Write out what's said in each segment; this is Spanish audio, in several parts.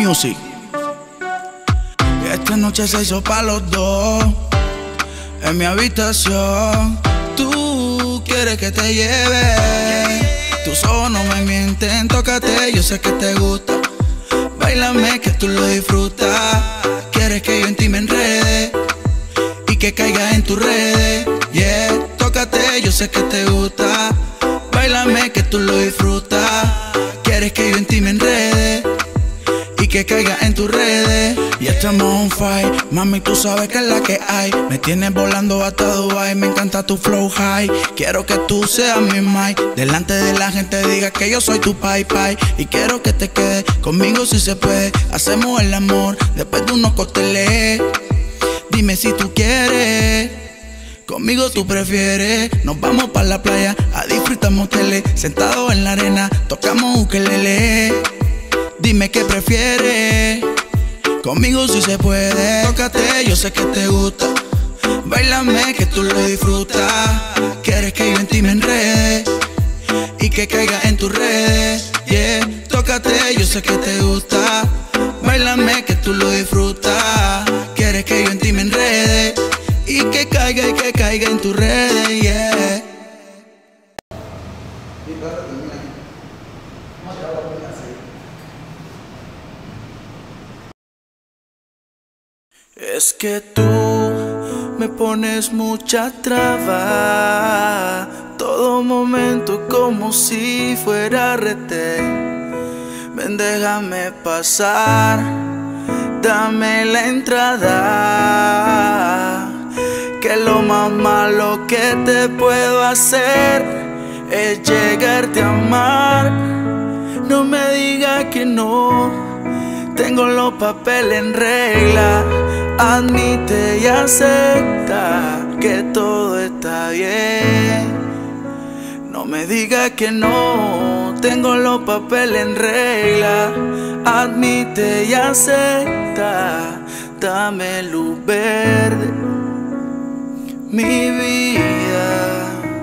D-Music. Esta noche se hizo pa' los dos en mi habitación. Tú quieres que te lleve, tus ojos no me mienten. Tócate, yo sé que te gusta. Báilame que tú lo disfrutas. Quieres que yo en ti me enrede y que caiga en tus redes. Yeah, tócate, yo sé que te gusta. Báilame que tú lo disfrutas. Quieres que yo en ti me enrede y que caiga en tus redes. Y estamos on fire, mami, tú sabes que es la que hay. Me tienes volando hasta Dubai, me encanta tu flow high. Quiero que tú seas mi Mike, delante de la gente diga que yo soy tu pai pai. Y quiero que te quedes conmigo si se puede. Hacemos el amor después de unos cócteles. Dime si tú quieres, conmigo tú prefieres. Nos vamos pa' la playa a disfrutar moteles, sentados en la arena, tocamos ukelele. Dime qué prefieres, conmigo si se puede. Tócate, yo sé que te gusta. Báilame que tú lo disfrutas. Quieres que yo en ti me enrede y que caiga en tus redes. Yeah, tócate, yo sé que te gusta. Báilame que tú lo disfrutas. Quieres que yo en ti me enrede y que caiga en tus redes. Yeah. Es que tú me pones mucha traba, todo momento como si fuera retén. Ven, déjame pasar, dame la entrada, que lo más malo que te puedo hacer es llegarte a amar. No me digas que no, tengo los papeles en regla. Admite y acepta que todo está bien. No me digas que no, tengo los papeles en regla. Admite y acepta, dame luz verde, mi vida,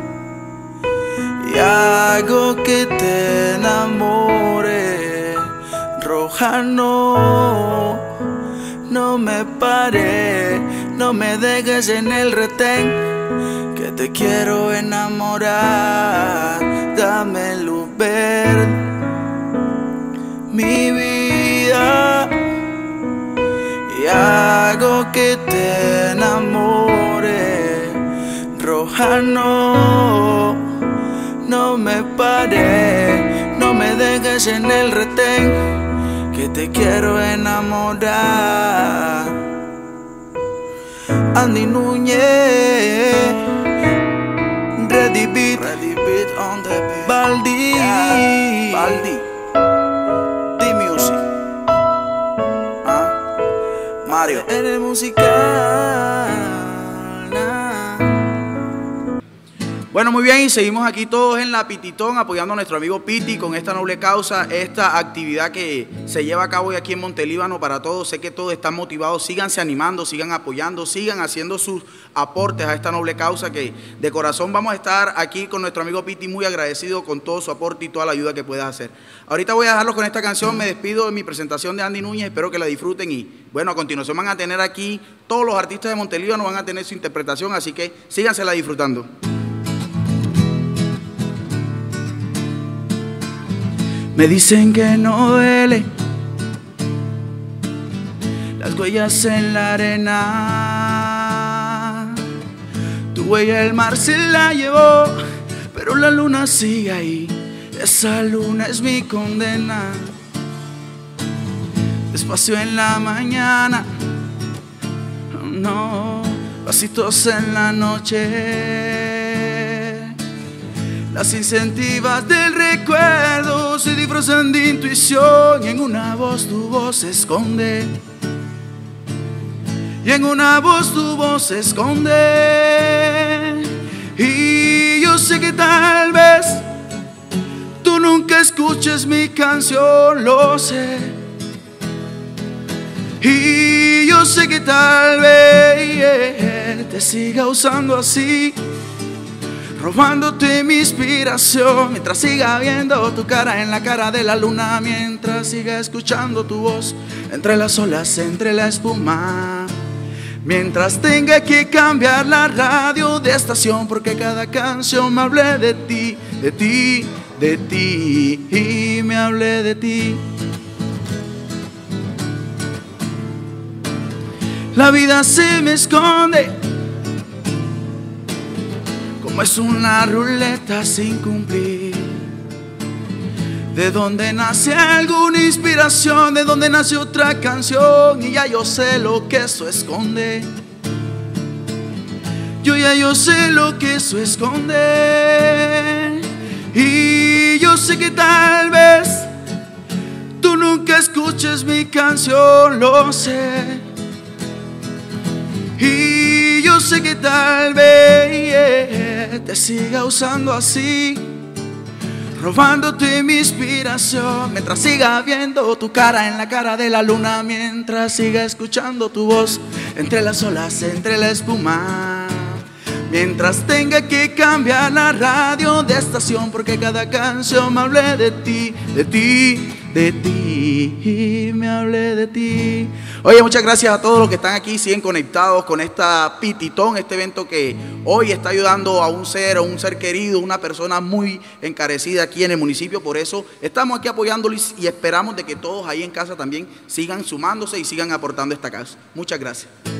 y hago que te enamore. Roja no, no me pares, no me dejes en el retén, que te quiero enamorar. Dame luz verde, mi vida, y hago que te enamore. Roja no, no me pares, no me dejes en el retén, que te quiero enamorar. Andy Núñez, Ready Beat on the beat. Baldi, yeah. Baldi, D-Music, Mario, eres musical. Bueno, muy bien, y seguimos aquí todos en la Pititón apoyando a nuestro amigo Piti con esta noble causa, esta actividad que se lleva a cabo hoy aquí en Montelíbano para todos. Sé que todos están motivados, síganse animando, sigan apoyando, sigan haciendo sus aportes a esta noble causa, que de corazón vamos a estar aquí con nuestro amigo Piti muy agradecido con todo su aporte y toda la ayuda que puedas hacer. Ahorita voy a dejarlos con esta canción, me despido de mi presentación de Andy Núñez, espero que la disfruten y bueno, a continuación van a tener aquí, todos los artistas de Montelíbano van a tener su interpretación, así que sígansela disfrutando. Me dicen que no duele las huellas en la arena. Tu huella el mar se la llevó, pero la luna sigue ahí. Esa luna es mi condena. Despacio en la mañana, no, pasitos en la noche. Las incentivas del recuerdo se disfrazan de intuición y en una voz tu voz se esconde. Y en una voz tu voz se esconde. Y yo sé que tal vez tú nunca escuches mi canción, lo sé. Y yo sé que tal vez te siga usando así, robándote mi inspiración, mientras siga viendo tu cara en la cara de la luna, mientras siga escuchando tu voz entre las olas, entre la espuma, mientras tenga que cambiar la radio de estación, porque cada canción me hable de ti, de ti, de ti, y me hable de ti. La vida se me esconde como es una ruleta sin cumplir. De donde nace alguna inspiración, de donde nace otra canción, y ya yo sé lo que eso esconde. Yo sé lo que eso esconde. Y yo sé que tal vez tú nunca escuches mi canción, lo sé. Y yo sé que tal vez te siga usando así, robándote mi inspiración, mientras siga viendo tu cara en la cara de la luna, mientras siga escuchando tu voz entre las olas, entre la espuma, mientras tenga que cambiar la radio de estación, porque cada canción me hable de ti, de ti, de ti, y me hable de ti. Oye, muchas gracias a todos los que están aquí, siguen conectados con esta Pititón, este evento que hoy está ayudando a un ser querido, una persona muy encarecida aquí en el municipio. Por eso estamos aquí apoyándoles y esperamos de que todos ahí en casa también sigan sumándose y sigan aportando esta causa. Muchas gracias.